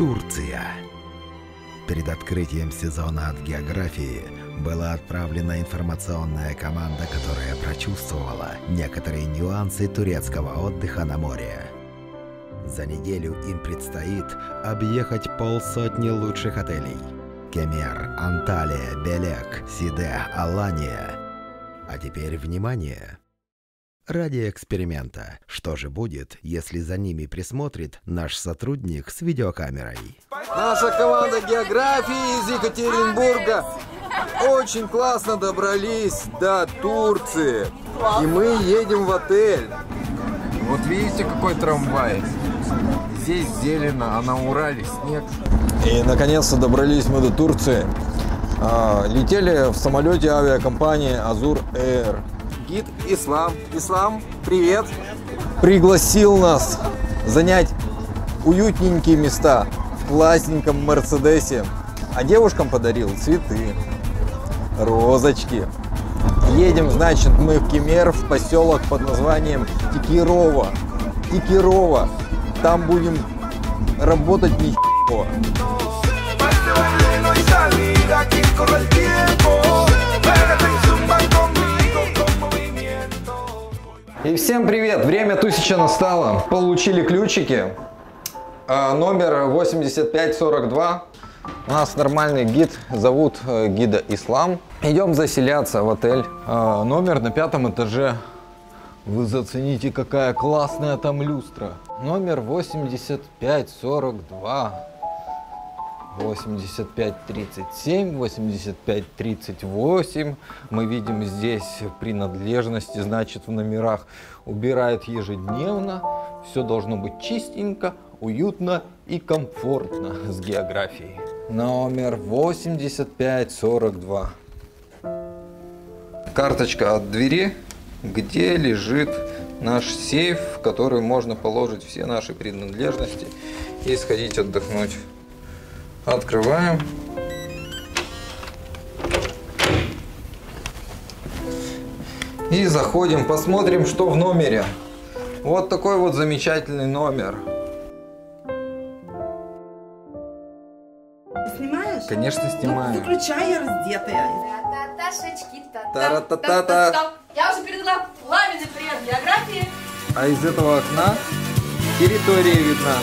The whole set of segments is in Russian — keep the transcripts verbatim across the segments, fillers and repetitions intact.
Турция. Перед открытием сезона от географии была отправлена информационная команда, которая прочувствовала некоторые нюансы турецкого отдыха на море. За неделю им предстоит объехать полсотни лучших отелей: Кемер, Анталия, Белек, Сиде, Алания. А теперь внимание! Ради эксперимента, что же будет, если за ними присмотрит наш сотрудник с видеокамерой? Наша команда географии из Екатеринбурга очень классно добрались до Турции. И мы едем в отель. Вот видите, какой трамвай? Здесь зелено, а на Урале снег. И наконец-то добрались мы до Турции. А, летели в самолете авиакомпании Azur Air. Гид Ислам. Ислам, привет. Пригласил нас занять уютненькие места в классненьком Мерседесе. А девушкам подарил цветы, розочки. Едем, значит, мы в Кемер, в поселок под названием Текирова. Текирова. Там будем работать нихуя. И всем привет! Время тусича настало. Получили ключики. А, номер восемьдесят пять сорок два. У нас нормальный гид. Зовут э, гида Ислам. Идем заселяться в отель. А, номер на пятом этаже. Вы зацените, какая классная там люстра. Номер восемьдесят пять сорок два. восемьдесят пять тридцать семь, восемьдесят пять тридцать восемь. Мы видим здесь принадлежности, значит, в номерах убирают ежедневно. Все должно быть чистенько, уютно и комфортно с географией. Номер восемьдесят пять сорок два. Карточка от двери, где лежит наш сейф, в который можно положить все наши принадлежности и сходить отдохнуть. Открываем. И заходим, посмотрим, что в номере. Вот такой вот замечательный номер. Снимаешь? Конечно, снимаю. Ну, выключай, я раздетая. Та-та-та-та. Я уже передала пламенный привет географии. А из этого окна территория видна.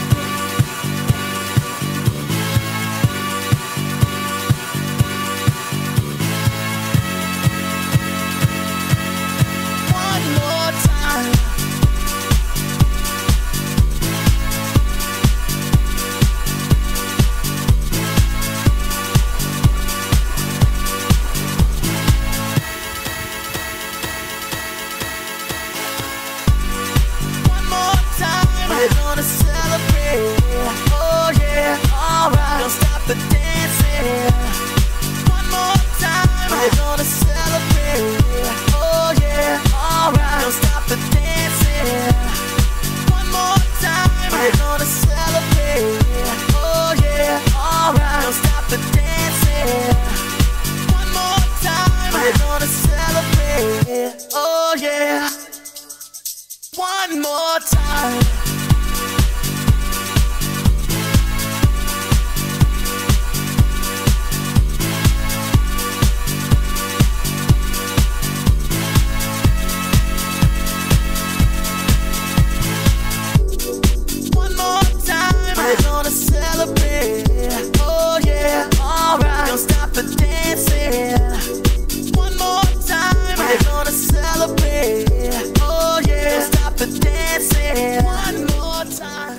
One more time. One more time. We're gonna celebrate. Oh yeah, alright. Don't stop the dancing. One more time. We're gonna celebrate. Oh yeah, don't stop the dancing. One more time.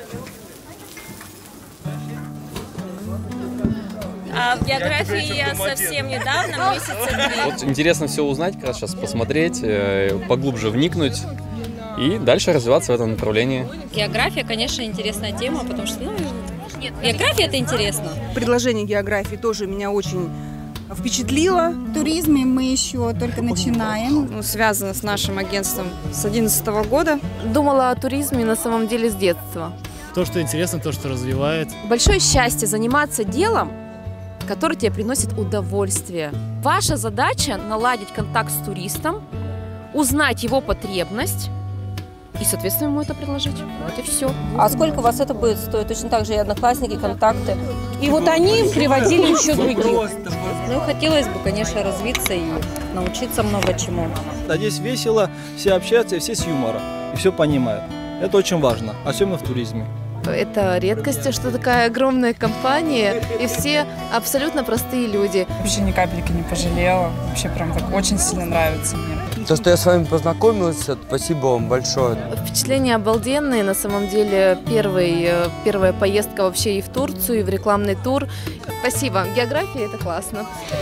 А в географии я совсем недавно, месяца три. Вот интересно все узнать, как раз сейчас посмотреть, поглубже вникнуть и дальше развиваться в этом направлении. География, конечно, интересная тема, потому что, ну, география это интересно. Предложение географии тоже меня очень впечатлило. В туризме мы еще только начинаем. Ну, связано с нашим агентством с две тысячи одиннадцатого года. Думала о туризме на самом деле с детства. То, что интересно, то, что развивает. Большое счастье заниматься делом, который тебе приносит удовольствие. Ваша задача наладить контакт с туристом, узнать его потребность и, соответственно, ему это предложить. Вот и все. А сколько у вас это будет стоить? Точно так же и Одноклассники, контакты. И вот они приводили еще других. Ну, хотелось бы, конечно, развиться и научиться много чему. Здесь весело, все общаются, и все с юмором, и все понимают. Это очень важно, особенно в туризме. Это редкость, что такая огромная компания, и все абсолютно простые люди. Вообще ни капельки не пожалела. Вообще прям так очень сильно нравится мне. То, что я с вами познакомился, спасибо вам большое. Впечатления обалденные. На самом деле, первый, первая поездка вообще и в Турцию, и в рекламный тур. Спасибо. География – это классно.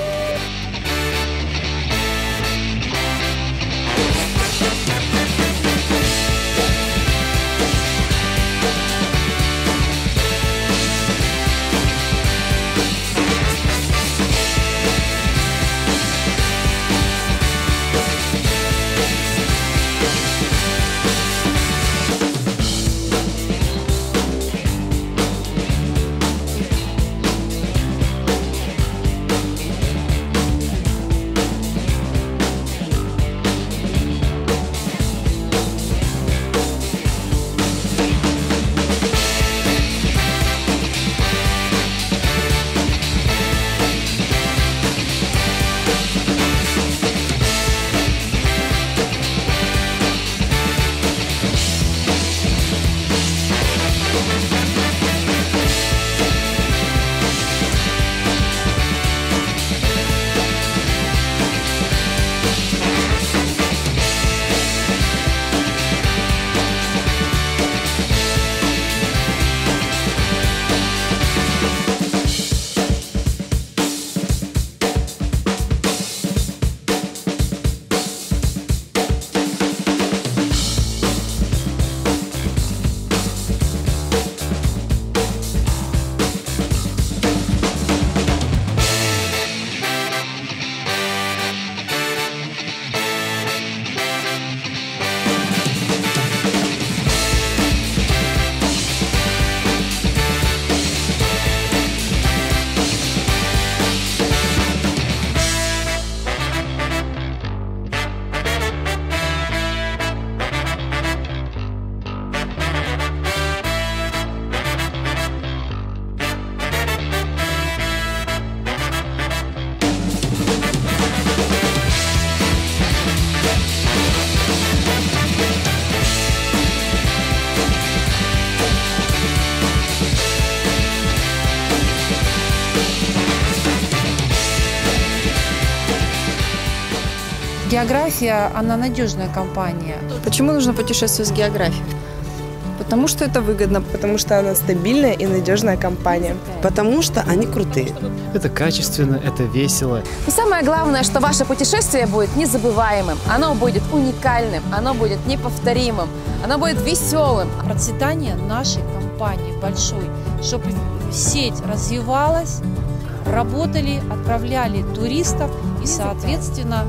География, она надежная компания. Почему нужно путешествовать с географией? Потому что это выгодно, потому что она стабильная и надежная компания. Потому что они крутые. Это качественно, это весело. И самое главное, что ваше путешествие будет незабываемым, оно будет уникальным, оно будет неповторимым, оно будет веселым. Процветание нашей компании большой, чтобы сеть развивалась, работали, отправляли туристов и, соответственно,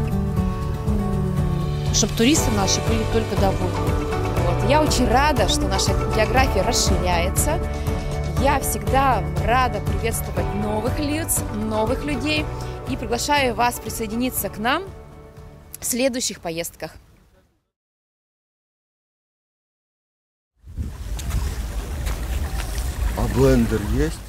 чтобы туристы наши были только довольны. Вот. Я очень рада, что наша география расширяется. Я всегда рада приветствовать новых лиц, новых людей и приглашаю вас присоединиться к нам в следующих поездках. А блендер есть?